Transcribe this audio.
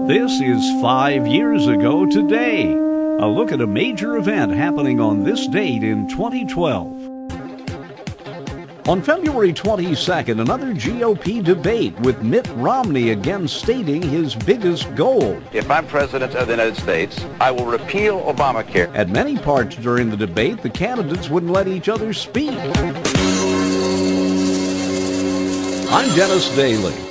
This is 5 years ago today. A look at a major event happening on this date in 2012. On February 22nd, another GOP debate with Mitt Romney again stating his biggest goal. If I'm president of the United States, I will repeal Obamacare. At many parts during the debate, the candidates wouldn't let each other speak. I'm Dennis Daly.